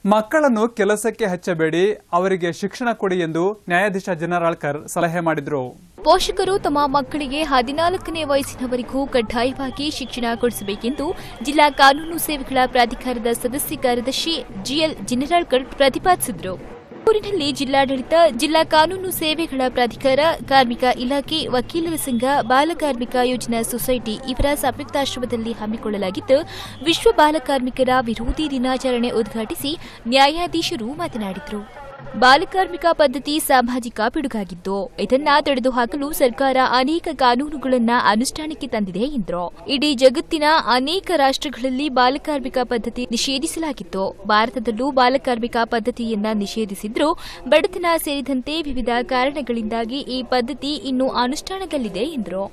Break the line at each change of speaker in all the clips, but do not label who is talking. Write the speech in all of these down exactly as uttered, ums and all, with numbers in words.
ಮಕ್ಕಳನ್ನು ಕೆಲಸಕ್ಕೆ ಹಚ್ಚಬೇಡಿ, ಅವರಿಗೆ ಶಿಕ್ಷಣ ಕೊಡಿ ಎಂದು ನ್ಯಾಯಾಧೀಶ ಜನರಾಳ್ಕರ್ ಸಲಹೆ ಮಾಡಿದರು.
ಪೋಷಕರು ತಮ್ಮ ಮಕ್ಕಳಿಗೆ ಹದಿನಾಲ್ಕನೇ ವಯಸ್ಸಿನವರೆಗೂ ಕಡ್ಡಾಯವಾಗಿ ಶಿಕ್ಷಣ ಕೊಡಿಸಬೇಕೆಂದು ಜಿಲ್ಲಾ ಕಾನೂನು ಸೇವೆಗಳ ಪ್ರಾಧಿಕಾರದ ಸದಸ್ಯ ಕಾರ್ಯದರ್ಶಿ ಜಿಎಲ್ ಜನರಾಳ್ಕರ್ ಪ್ರತಿಪಾದಿಸಿದರು. ಊರಿನಲ್ಲಿ ಜಿಲ್ಲಾಡಳಿತ, ಜಿಲ್ಲಾ ಕಾನೂನು ಸೇವೆಗಳ ಪ್ರಾಧಿಕಾರ, ಕಾರ್ಮಿಕ ಇಲಾಖೆ, ವಕೀಲರ ಸಂಘ, ಬಾಲಕಾರ್ಮಿಕ ಯೋಜನಾ ಸೊಸೈಟಿ ಇವರ ಸಂಯುಕ್ತಾಶ್ರಮದಲ್ಲಿ ಹಮ್ಮಿಕೊಳ್ಳಲಾಗಿದ್ದ ವಿಶ್ವ ಬಾಲಕಾರ್ಮಿಕರ ವಿರೋಧಿ ದಿನಾಚರಣೆ ಉದ್ಘಾಟಿಸಿ ನ್ಯಾಯಾಧೀಶರು ಮಾತನಾಡಿದರು. ಬಾಲಕಾರ್ಮಿಕ ಪದ್ಧತಿ ಸಾಮಾಜಿಕ ಪಿಡುಗಾಗಿದ್ದು, ಇದನ್ನ ತೊಡೆದುಹಾಕಲು ಸರ್ಕಾರ ಅನೇಕ ಕಾನೂನುಗಳನ್ನು ಅನುಷ್ಠಾನಕ್ಕೆ ತಂದಿದೆ ಎಂದರು. ಇಡೀ ಜಗತ್ತಿನ ಅನೇಕ ರಾಷ್ಟ್ರಗಳಲ್ಲಿ ಬಾಲಕಾರ್ಮಿಕ ಪದ್ಧತಿ ನಿಷೇಧಿಸಲಾಗಿತ್ತು. ಭಾರತದಲ್ಲೂ ಬಾಲಕಾರ್ಮಿಕ ಪದ್ಧತಿಯನ್ನ ನಿಷೇಧಿಸಿದ್ರೂ ಬಡತನ ಸೇರಿದಂತೆ ವಿವಿಧ ಕಾರಣಗಳಿಂದಾಗಿ ಈ ಪದ್ಧತಿ ಇನ್ನೂ ಅನುಷ್ಠಾನದಲ್ಲಿದೆ ಎಂದರು.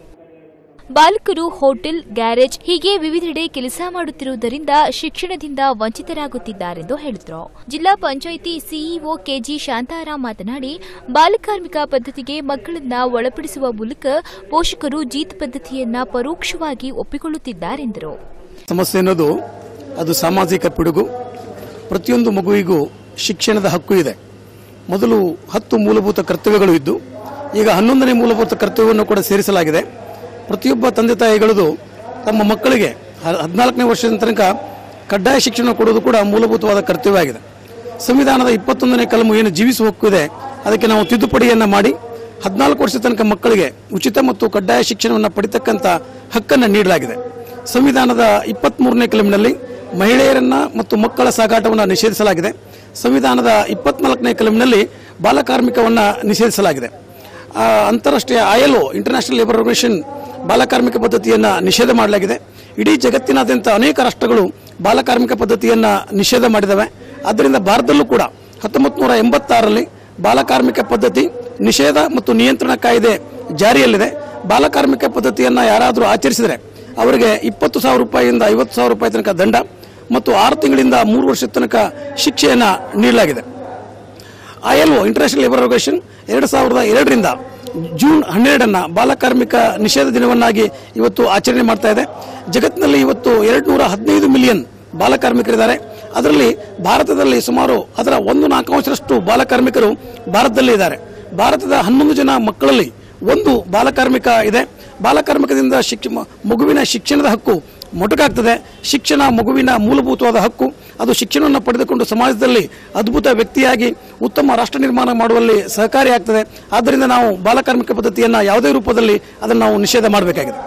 ಬಾಲಕರು ಹೋಟೆಲ್, ಗ್ಯಾರೇಜ್ ಹೀಗೆ ವಿವಿಧೆಡೆ ಕೆಲಸ ಮಾಡುತ್ತಿರುವುದರಿಂದ ಶಿಕ್ಷಣದಿಂದ ವಂಚಿತರಾಗುತ್ತಿದ್ದಾರೆಂದು ಹೇಳಿದರು. ಜಿಲ್ಲಾ ಪಂಚಾಯಿತಿ ಸಿಇಒ ಕೆಜಿ ಶಾಂತಾರಾಮ್ ಮಾತನಾಡಿ, ಬಾಲಕಾರ್ಮಿಕ ಪದ್ಧತಿಗೆ ಮಕ್ಕಳನ್ನ ಒಳಪಡಿಸುವ ಮೂಲಕ ಪೋಷಕರು ಜೀತ್ ಪದ್ಧತಿಯನ್ನ ಪರೋಕ್ಷವಾಗಿ ಒಪ್ಪಿಕೊಳ್ಳುತ್ತಿದ್ದಾರೆಂದರು.
ಸಮಸ್ಯೆ ಅನ್ನೋದು ಅದು ಸಾಮಾಜಿಕ ಪಿಡುಗು. ಪ್ರತಿಯೊಂದು ಮಗುವಿಗೂ ಶಿಕ್ಷಣದ ಹಕ್ಕು ಇದೆ. ಮೊದಲು ಹತ್ತು ಮೂಲಭೂತ ಕರ್ತವ್ಯಗಳು ಇದ್ದು, ಈಗ ಹನ್ನೊಂದನೇ ಮೂಲಭೂತ ಕರ್ತವ್ಯವನ್ನು ಕೂಡ ಸೇರಿಸಲಾಗಿದೆ. ಪ್ರತಿಯೊಬ್ಬ ತಂದೆ ತಾಯಿಗಳದು ತಮ್ಮ ಮಕ್ಕಳಿಗೆ ಹದಿನಾಲ್ಕನೇ ವರ್ಷದ ತನಕ ಕಡ್ಡಾಯ ಶಿಕ್ಷಣ ಕೊಡುವುದು ಕೂಡ ಮೂಲಭೂತವಾದ ಕರ್ತವ್ಯ ಆಗಿದೆ. ಸಂವಿಧಾನದ ಇಪ್ಪತ್ತೊಂದನೇ ಕಲಮು ಏನು ಜೀವಿಸುವ ಹಕ್ಕು ಇದೆ, ಅದಕ್ಕೆ ನಾವು ತಿದ್ದುಪಡಿಯನ್ನು ಮಾಡಿ ಹದಿನಾಲ್ಕು ವರ್ಷದ ತನಕ ಮಕ್ಕಳಿಗೆ ಉಚಿತ ಮತ್ತು ಕಡ್ಡಾಯ ಶಿಕ್ಷಣವನ್ನು ಪಡಿತಕ್ಕಂಥ ಹಕ್ಕನ್ನು ನೀಡಲಾಗಿದೆ. ಸಂವಿಧಾನದ ಇಪ್ಪತ್ಮೂರನೇ ಕಲಮಿನಲ್ಲಿ ಮಹಿಳೆಯರನ್ನ ಮತ್ತು ಮಕ್ಕಳ ಸಾಗಾಟವನ್ನು ನಿಷೇಧಿಸಲಾಗಿದೆ. ಸಂವಿಧಾನದ ಇಪ್ಪತ್ನಾಲ್ಕನೇ ಕಲಮಿನಲ್ಲಿ ಬಾಲಕಾರ್ಮಿಕವನ್ನು ನಿಷೇಧಿಸಲಾಗಿದೆ. ಅಂತಾರಾಷ್ಟ್ರೀಯ ಐಎಲ್ಒ ಇಂಟರ್ನ್ಯಾಷನಲ್ ಲೇಬರ್ ಆರ್ಗನೈಸೇಷನ್ ಬಾಲಕಾರ್ಮಿಕ ಪದ್ಧತಿಯನ್ನು ನಿಷೇಧ ಮಾಡಲಾಗಿದೆ. ಇಡೀ ಜಗತ್ತಿನಾದ್ಯಂತ ಅನೇಕ ರಾಷ್ಟ್ರಗಳು ಬಾಲಕಾರ್ಮಿಕ ಪದ್ಧತಿಯನ್ನು ನಿಷೇಧ ಮಾಡಿದವೆ. ಆದ್ದರಿಂದ ಭಾರತದಲ್ಲೂ ಕೂಡ ಹತ್ತೊಂಬತ್ತು ನೂರ ಎಂಬತ್ತಾರರಲ್ಲಿ ಬಾಲಕಾರ್ಮಿಕ ಪದ್ಧತಿ ನಿಷೇಧ ಮತ್ತು ನಿಯಂತ್ರಣ ಕಾಯ್ದೆ ಜಾರಿಯಲ್ಲಿದೆ. ಬಾಲಕಾರ್ಮಿಕ ಪದ್ಧತಿಯನ್ನು ಯಾರಾದರೂ ಆಚರಿಸಿದರೆ ಅವರಿಗೆ ಇಪ್ಪತ್ತು ಸಾವಿರ ರೂಪಾಯಿಯಿಂದ ಐವತ್ತು ಸಾವಿರ ರೂಪಾಯಿ ತನಕ ದಂಡ ಮತ್ತು ಆರು ತಿಂಗಳಿಂದ ಮೂರು ವರ್ಷದ ತನಕ ಶಿಕ್ಷೆಯನ್ನು ನೀಡಲಾಗಿದೆ. ಐಎಲ್ಒ ಇಂಟರ್ನ್ಯಾಷನಲ್ ಲೇಬರ್ ಆರ್ಗನೈಸೇಷನ್ ಎರಡು ಸಾವಿರದ ಎರಡರಿಂದ ಜೂನ್ ಹನ್ನೆರಡನ್ನ ಬಾಲಕಾರ್ಮಿಕ ನಿಷೇಧ ದಿನವನ್ನಾಗಿ ಇವತ್ತು ಆಚರಣೆ ಮಾಡ್ತಾ ಇದೆ. ಜಗತ್ತಿನಲ್ಲಿ ಇವತ್ತು ಎರಡು ನೂರ ಹದಿನೈದು ಮಿಲಿಯನ್ ಬಾಲಕಾರ್ಮಿಕರಿದ್ದಾರೆ. ಅದರಲ್ಲಿ ಭಾರತದಲ್ಲಿ ಸುಮಾರು ಅದರ ಒಂದು ನಾಲ್ಕಾಂಶರಷ್ಟು ಬಾಲಕಾರ್ಮಿಕರು ಭಾರತದಲ್ಲಿ ಇದ್ದಾರೆ. ಭಾರತದ ಹನ್ನೊಂದು ಜನ ಮಕ್ಕಳಲ್ಲಿ ಒಂದು ಬಾಲಕಾರ್ಮಿಕ ಇದೆ. ಬಾಲಕಾರ್ಮಿಕದಿಂದ ಶಿಕ್ಷ ಮಗುವಿನ ಶಿಕ್ಷಣದ ಹಕ್ಕು ಮೊಟಕಾಗ್ತದೆ. ಶಿಕ್ಷಣ ಮಗುವಿನ ಮೂಲಭೂತವಾದ ಹಕ್ಕು. ಅದು ಶಿಕ್ಷಣವನ್ನು ಪಡೆದುಕೊಂಡು ಸಮಾಜದಲ್ಲಿ ಅದ್ಭುತ ವ್ಯಕ್ತಿಯಾಗಿ ಉತ್ತಮ ರಾಷ್ಟ್ರ ನಿರ್ಮಾಣ ಮಾಡುವಲ್ಲಿ ಸಹಕಾರಿಯಾಗ್ತದೆ. ಆದ್ದರಿಂದ ನಾವು ಬಾಲಕಾರ್ಮಿಕ ಪದ್ಧತಿಯನ್ನು ಯಾವುದೇ ರೂಪದಲ್ಲಿ ಅದನ್ನು ನಾವು ನಿಷೇಧ ಮಾಡಬೇಕಾಗಿದೆ.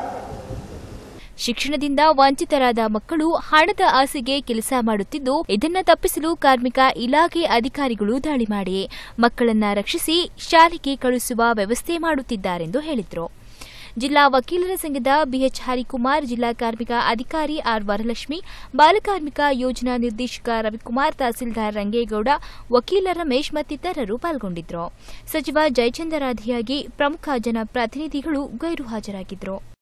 ಶಿಕ್ಷಣದಿಂದ ವಂಚಿತರಾದ ಮಕ್ಕಳು ಹಣದ ಆಸೆಗೆ ಕೆಲಸ ಮಾಡುತ್ತಿದ್ದು, ಇದನ್ನ ತಪ್ಪಿಸಲು ಕಾರ್ಮಿಕ ಇಲಾಖೆ ಅಧಿಕಾರಿಗಳು ದಾಳಿ ಮಾಡಿ ಮಕ್ಕಳನ್ನ ರಕ್ಷಿಸಿ ಶಾಲೆಗೆ ಕಳುಹಿಸುವ ವ್ಯವಸ್ಥೆ ಮಾಡುತ್ತಿದ್ದಾರೆಂದು ಹೇಳಿದರು. ಜಿಲ್ಲಾ ವಕೀಲರ ಸಂಘದ ಬಿಎಚ್ ಹರಿಕುಮಾರ್, ಜಿಲ್ಲಾ ಕಾರ್ಮಿಕ ಅಧಿಕಾರಿ ಆರ್ ವರಲಕ್ಷ್ಮಿ, ಬಾಲಕಾರ್ಮಿಕ ಯೋಜನಾ ನಿರ್ದೇಶಕ ರವಿಕುಮಾರ್, ತಹಸೀಲ್ದಾರ್ ರಂಗೇಗೌಡ, ವಕೀಲ ರಮೇಶ್ ಮತ್ತಿತರರು ಪಾಲ್ಗೊಂಡಿದ್ದರು. ಸಚಿವ ಜಯಚಂದ್ರ ರಾಧಿಯಾಗಿ ಪ್ರಮುಖ ಜನಪ್ರತಿನಿಧಿಗಳು ಗೈರು ಹಾಜರಾಗಿದ್ದರು.